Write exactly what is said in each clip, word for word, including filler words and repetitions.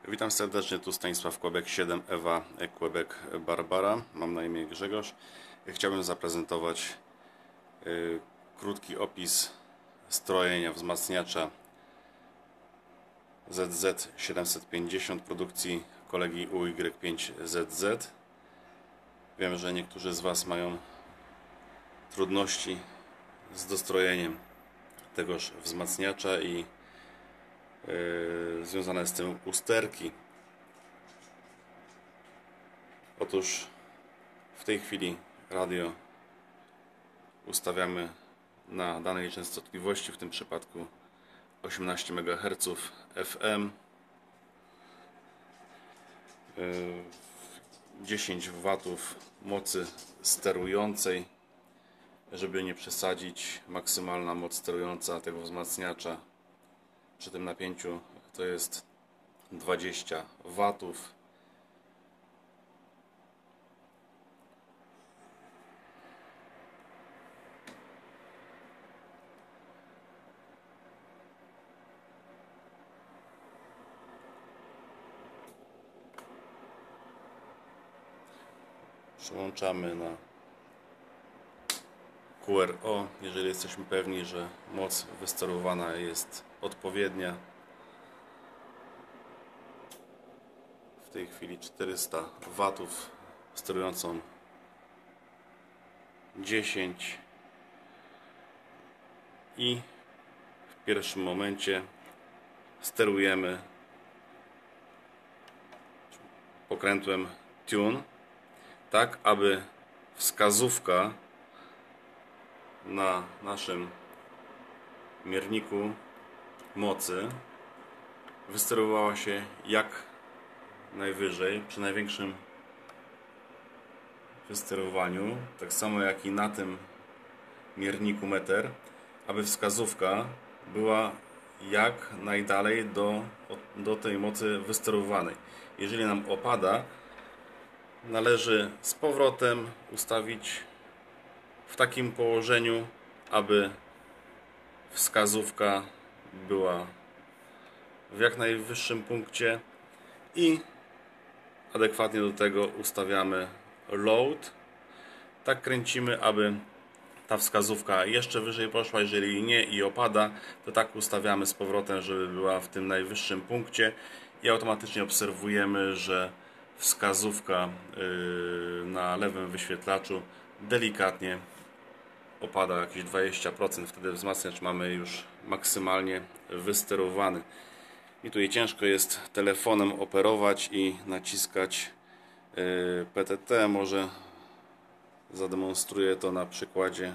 Witam serdecznie, tu Stanisław Kłebek, siedem Ewa Kłebek Barbara. Mam na imię Grzegorz. Chciałbym zaprezentować y, krótki opis strojenia wzmacniacza Z Z siedemset pięćdziesiąt produkcji kolegi U Y pięć Z Z. Wiem, że niektórzy z Was mają trudności z dostrojeniem tegoż wzmacniacza i Yy, związane z tym usterki. Otóż w tej chwili radio ustawiamy na danej częstotliwości, w tym przypadku osiemnaście megaherców F M, yy, dziesięć watów mocy sterującej. Żeby nie przesadzić, maksymalna moc sterująca tego wzmacniacza przy tym napięciu to jest dwadzieścia watów. Przełączamy na Q R O, jeżeli jesteśmy pewni, że moc wysterowana jest odpowiednia. W tej chwili czterysta watów sterującą dziesięć i w pierwszym momencie sterujemy pokrętłem Tune, tak aby wskazówka na naszym mierniku mocy wysterowała się jak najwyżej, przy największym wysterowaniu, tak samo jak i na tym mierniku meter, aby wskazówka była jak najdalej do, do tej mocy wysterowanej. Jeżeli nam opada, należy z powrotem ustawić w takim położeniu, aby wskazówka była w jak najwyższym punkcie i adekwatnie do tego ustawiamy load. Tak kręcimy, aby ta wskazówka jeszcze wyżej poszła. Jeżeli nie i opada, to tak ustawiamy z powrotem, żeby była w tym najwyższym punkcie i automatycznie obserwujemy, że wskazówka na lewym wyświetlaczu delikatnie opada jakieś dwadzieścia procent. Wtedy wzmacniacz mamy już maksymalnie wysterowany. I tutaj ciężko jest telefonem operować i naciskać P T T. Może zademonstruję to na przykładzie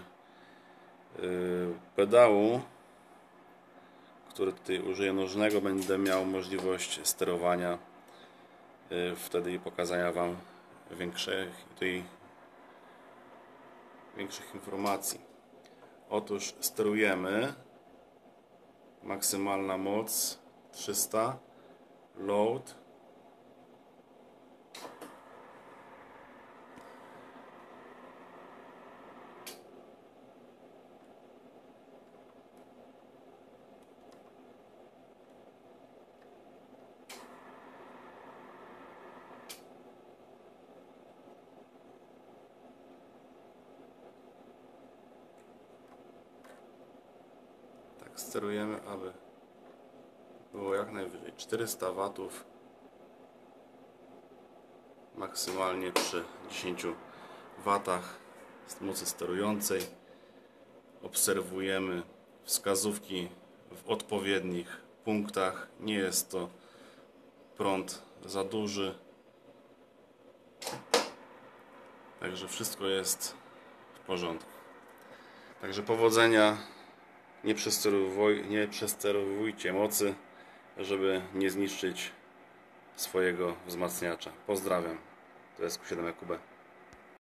pedału, który tutaj użyję nożnego. Będę miał możliwość sterowania wtedy i pokazania Wam większych, tutaj większych informacji. Otóż sterujemy, maksymalna moc trzysta, load, sterujemy, aby było jak najwyżej czterysta watów, maksymalnie przy dziesięciu watach mocy sterującej. Obserwujemy wskazówki w odpowiednich punktach. Nie jest to prąd za duży, także wszystko jest w porządku. Także powodzenia. Nie przesterowuj, nie przesterowujcie mocy, żeby nie zniszczyć swojego wzmacniacza. Pozdrawiam. To jest Q siedem E Q B.